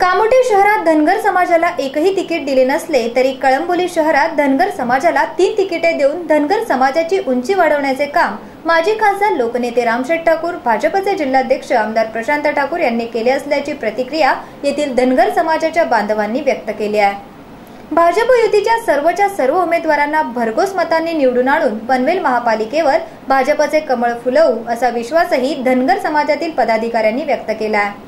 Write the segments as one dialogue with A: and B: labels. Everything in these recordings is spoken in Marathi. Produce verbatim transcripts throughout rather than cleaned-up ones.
A: कामोठे शहरात धनगर समाजाला एकही तिकीट दिले नसले तरी कळंबोली शहरात धनगर समाजाला तीन तिकिटे देऊन धनगर समाजाची उंची वाढवण्याचे काम माजी खासदार लोकनेते रामशेठ ठाकूर, भाजपचे जिल्हाध्यक्ष आमदार प्रशांत ठाकूर यांनी केली असल्याची प्रतिक्रिया येथील धनगर समाजाच्या बांधवांनी व्यक्त केली आहे। भाजप युतीच्या सर्वच्या सर्व उमेदवारांना भरघोस मतांनी निवडून आणून पनवेल महापालिकेवर भाजपचे कमळ फुलवू असा विश्वासही धनगर समाजातील पदाधिकाऱ्यांनी व्यक्त केला आहे।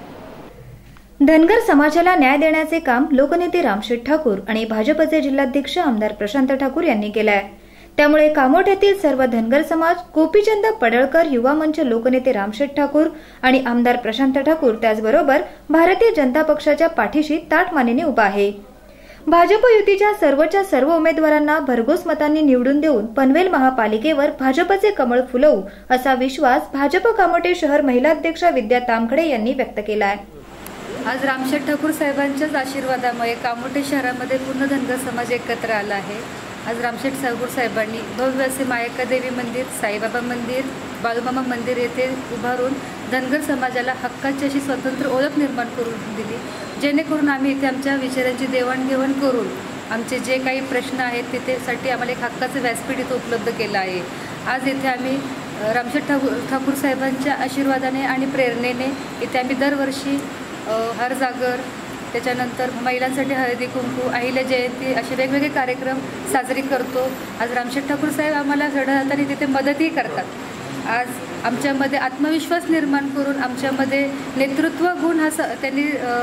A: धनगर समाजाला न्याय देण्याचे काम लोकनेते रामशेठ ठाकूर आणि भाजपचे जिल्हाध्यक्ष आमदार प्रशांत ठाकूर यांनी केले आहे। त्यामुळे कामोठ्यातील सर्व धनगर समाज, गोपीचंद पडळकर युवा मंच लोकनेते रामशेठ ठाकूर आणि आमदार प्रशांत ठाकूर त्याचबरोबर भारतीय जनता पक्षाच्या पाठीशी ताठमानेने उभा आहे। भाजप युतीच्या सर्वच्या सर्व उमेदवारांना भरघोस मतांनी निवडून देऊन पनवेल महापालिकेवर भाजपचे कमळ फुलवू असा विश्वास भाजप कामोठे शहर महिला अध्यक्ष विद्या तामखडे यांनी व्यक्त केला आहे।
B: आज रामशेठ ठाकूर साहेबांच्याच आशीर्वादामुळे कामोठे शहरामध्ये पूर्ण धनगर समाज एकत्र आला आहे। आज रामशेठ ठाकूर साहेबांनी भव्य असे मायक्का देवी मंदिर, साईबाबा मंदिर, बाळूमामा मंदिर येथे उभारून धनगर समाजाला हक्काची अशी स्वतंत्र ओळख निर्माण करून दिली, जेणेकरून आम्ही इथे आमच्या विचारांची देवाणघेवाण करून आमचे जे काही प्रश्न आहेत तिथेसाठी आम्हाला एक हक्काचं व्यासपीठ इथं उपलब्ध केलं आहे। आज इथे आम्ही रामशेठ ठाकूर ठाकूर साहेबांच्या आशीर्वादाने आणि प्रेरणेने इथे आम्ही दरवर्षी हर जागर, त्याच्यानंतर महिलांसाठी हळदी कुंकू, अहिल्या जयंती असे वेगवेगळे कार्यक्रम साजरी करतो। आज रामशेठ ठाकूर साहेब आम्हाला चढ हाताने तिथे मदतही करतात। आज आमच्यामध्ये आत्मविश्वास निर्माण करून आमच्यामध्ये नेतृत्व गुण हा त्यांनी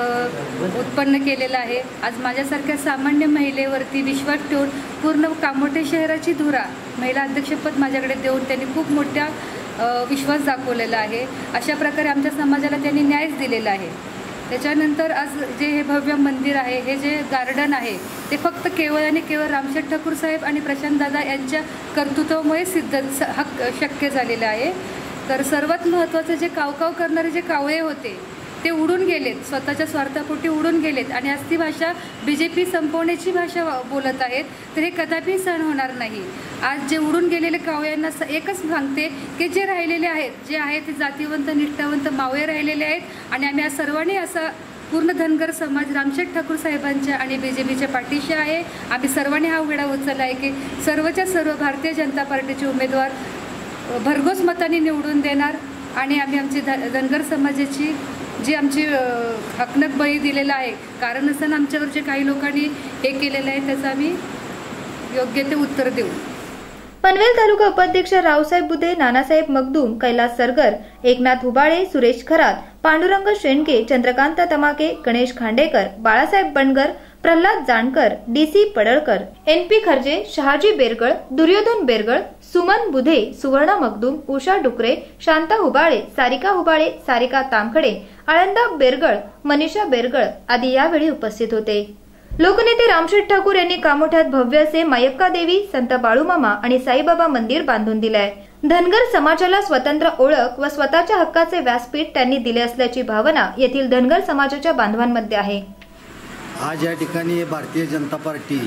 B: उत्पन्न केलेला आहे। आज माझ्यासारख्या सामान्य महिलेवरती विश्वास ठेवून पूर्ण कामोठे शहराची धुरा महिला अध्यक्षपद माझ्याकडे देऊन त्यांनी खूप मोठ्या विश्वास दाखवलेला आहे। अशा प्रकारे आमच्या समाजाला त्यांनी न्यायच दिलेला आहे। त्याच्यानंतर आज जे हे भव्य मंदिर आहे, हे जे गार्डन आहे, ते फक्त केवळ आणि केवळ रामशेठ ठाकूर साहेब आणि प्रशांत दादा यांच्या कर्तृत्वामुळे सिद्ध हक शक्य झालेलं आहे। तर सर्वात महत्त्वाचं जे कावकाव करणारे जे कावळे होते ते उडून गेलेत, स्वतःच्या स्वार्थापोटी उडून गेलेत आणि आज ती भाषा बी जे पी संपवण्याची भाषा बोलत आहेत, तर हे कदापि सहन होणार नाही। आज जे उडून गेलेले कावळ्यांना एकच सांगते की जे राहिलेले आहेत, जे आहेत ते जातीवंत निष्ठावंत मावळे राहिलेले आहेत आणि आम्ही आज सर्वांनी असा पूर्ण धनगर समाज रामशेठ ठाकूर साहेबांच्या आणि बी जे पीच्या पाठीशी आहे। आम्ही सर्वांनी हा वेळा उचलला आहे की सर्वच्या सर्व भारतीय जनता पार्टीचे उमेदवार भरघोस मतांनी निवडून देणार आणि आम्ही आमची धनगर समाजाची जी आमची हकनक बळी दिलेला आहे, कारण असताना आमच्यावर जे काही लोकांनी हे केलेलं आहे त्याचं आम्ही योग्य ते उत्तर देऊ।
A: पनवेल तालुका उपाध्यक्ष Raosaheb Budhe, Nanasaheb Magdum, Kailas Sargar, Eknath Hubale, Suresh Kharat, Pandurang Shendke, Chandrakant Tamake, Ganesh Khandekar, Balasaheb Bangar, Pralhad Jankar, D C Padalkar, N P Kharje, Shahaji Bergal, Duryodhan Bergal, Suman Budhe, Suvarna Magdum, Usha Dukre, Shanta Hubale, Sarika Hubale, Sarika Tamkhade, Alanda Bergal, Manisha Bergal आदी यावेळी उपस्थित होते। लोकनेते रामशेठ ठाकूर यांनी कामोठ्यात भव्य असे मायक्का देवी, संत बाळूमामा आणि साईबाबा मंदिर बांधून दिले आहे। धनगर समाजाला स्वतंत्र ओळख व स्वतःच्या हक्काचे व्यासपीठ त्यांनी दिले असल्याची भावना येथील धनगर समाजाच्या बांधवांमध्ये आहे।
C: आज या ठिकाणी भारतीय जनता पार्टी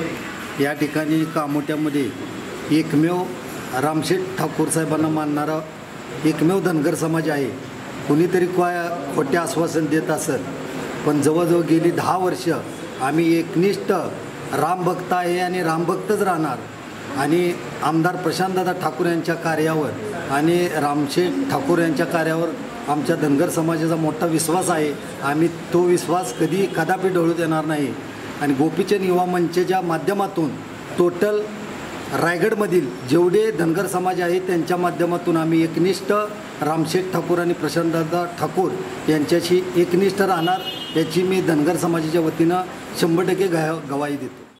C: या ठिकाणी कामोठ्यामध्ये एकमेव रामशेठ ठाकूर साहेबांना मानणारा एकमेव धनगर समाज आहे। कुणीतरी काय खोटे आश्वासन देत असेल, पण जवळजवळ गेली दहा वर्ष आम्ही एकनिष्ठ रामभक्त आहे आणि रामभक्तच राहणार आणि आमदार प्रशांतदादा ठाकूर यांच्या कार्यावर आणि रामशेठ ठाकूर यांच्या कार्यावर आमच्या धनगर समाजाचा मोठा विश्वास आहे। आम्ही तो विश्वास कधी कदापि ढळू देणार नाही आणि गोपीचंद युवा मंचच्या माध्यमातून टोटल रायगडमधील जेवढे धनगर समाज आहेत त्यांच्या माध्यमातून आम्ही एकनिष्ठ रामशेठ ठाकूर आणि प्रशांतदादा ठाकूर यांच्याशी एकनिष्ठ राहणार याची मी धनगर समाजाच्या वतीनं शंभर टक्के गवाही देतो।